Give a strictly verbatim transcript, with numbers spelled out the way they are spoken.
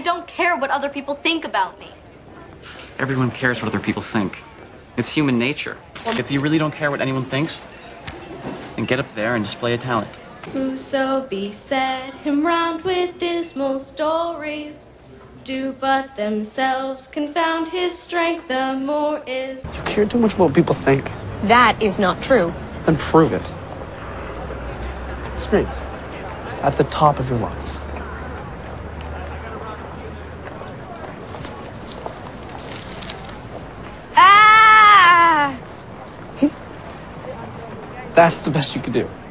I don't care what other people think about me. Everyone cares what other people think. It's human nature. If you really don't care what anyone thinks, then get up there and display a talent. Whoso beset him round with dismal stories, do but themselves confound his strength the more is. You care too much about what people think. That is not true. Then prove it. Scream. At the top of your lungs. Ah! That's the best you could do.